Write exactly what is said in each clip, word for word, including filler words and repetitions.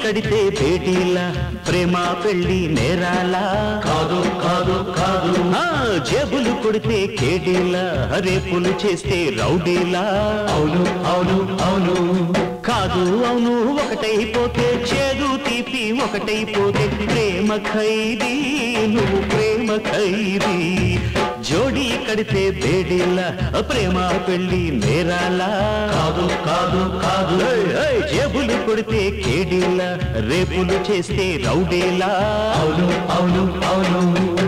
కడితే బేటీలా ప్రేమ పెళ్లి నేరాలా కాదు కాదు కాదు జేబులు కొడితే కేడీలా రేపులు చేస్తే రౌడీలా అవును అవును అవును కాదు అవును ఒకటైపోతే చేదు తీపి ఒకటైపోతే ప్రేమ ఖైదీ నువ్వు ప్రేమ ఖైదీ జోడి కడితే బేడీలా ప్రేమ పెళ్లి నేరాలా కాదు కాదు కాదు జేబులు కొడితే కేడీలా రేపులు చేస్తే రౌడీలా అవును అవును అవును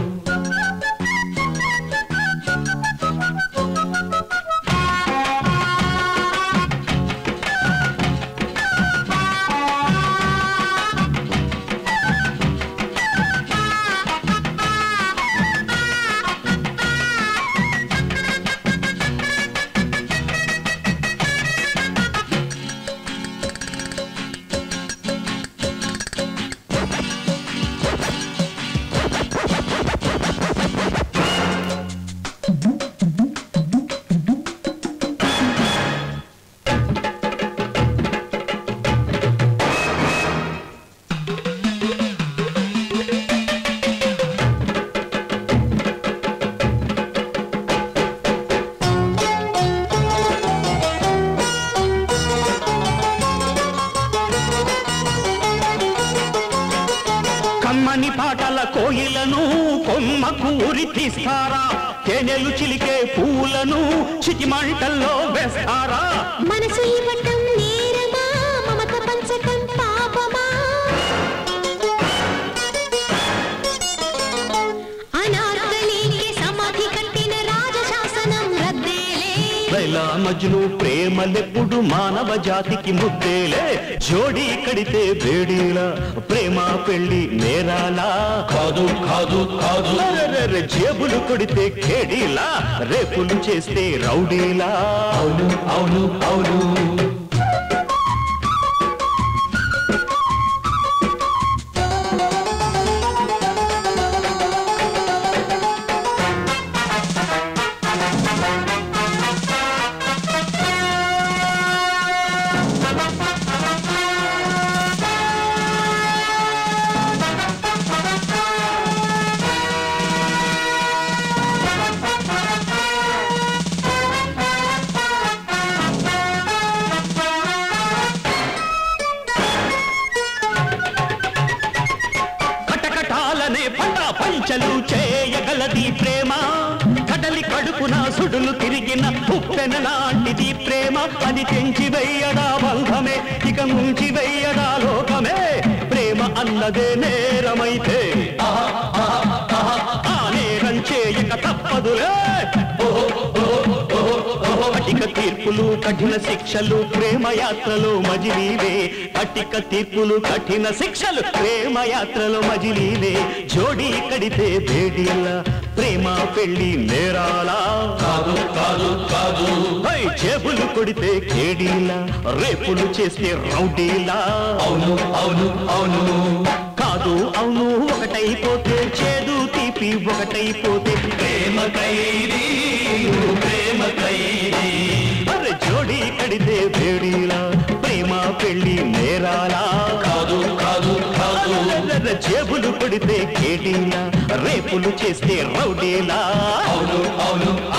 కోయిలను కొమ్మకు ఉరి తీస్తారా తేనెలు చిలికే పూలను చిటిమంటల్లో వేస్తారా మనసు ఇవ్వటం నేరమా మమత పంచటం పాపమా అనార్కలికి సమాధి కట్టిన రాజశాసనం రద్దేలే లైలా మజ్ను ప్రేమలెప్పుడు మానవ జాతికి ముద్దేలే జోడి కడితే బేడీలా ప్రేమ పెళ్లి నేరాలా కాదు కాదు కాదు జేబులు కొడితే కేడీలా రేపులు చేస్తే రౌడీలా అవును అవును అవును పంచలు చేయగలది ప్రేమ కడలి కడుపున సుడులు తిరిగిన ఉప్పెన లాంటిది ప్రేమ అది తెంచి వెయ్యడా బంధమే ఇక ముంచి వెయ్యడా లోకమే ప్రేమ అన్నదే నేరమైతే ఆ నేరం చేయక తప్పదులే కటిక తీర్పులు కఠిన శిక్షలు ప్రేమ యాత్రలో మజిలీవే కటిక తీర్పులు కఠిన శిక్షలు ప్రేమ యాత్రలో మజిలీవే జోడి కడితే బేడీలా ప్రేమ పెళ్లి నేరాలా కాదు కాదు కాదు జేబులు కొడితే కేడీలా రేపులు చేస్తే రౌడీలా అవును అవును అవును కాదు అవును ఒకటైపోతే చేదు తీపి ఒకటైపోతే ప్రేమ ఖైదీ ప్రేమ ఖైదీ అరే జోడి కడితే బేడీలా ప్రేమ పెళ్లి నేరాలా కాదు కాదు కాదు జేబులు కొడితే కేడీలా రేపులు చేస్తే రౌడీలా అవును అవును